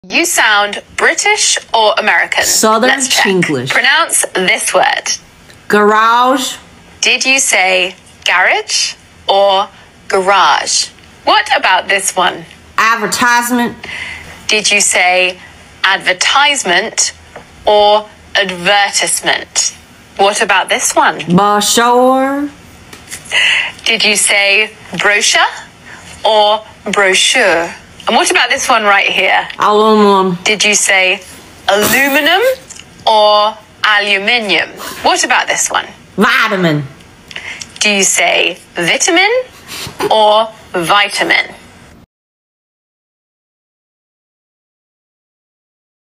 You sound British or American? Southern Let's check. English. Pronounce this word. Garage. Did you say garage or garage? What about this one? Advertisement. Did you say advertisement or advertisement? What about this one? Brochure. Did you say brochure or brochure? And what about this one right here? Aluminum. Did you say aluminum or aluminium? What about this one? Vitamin. Do you say vitamin or vitamin?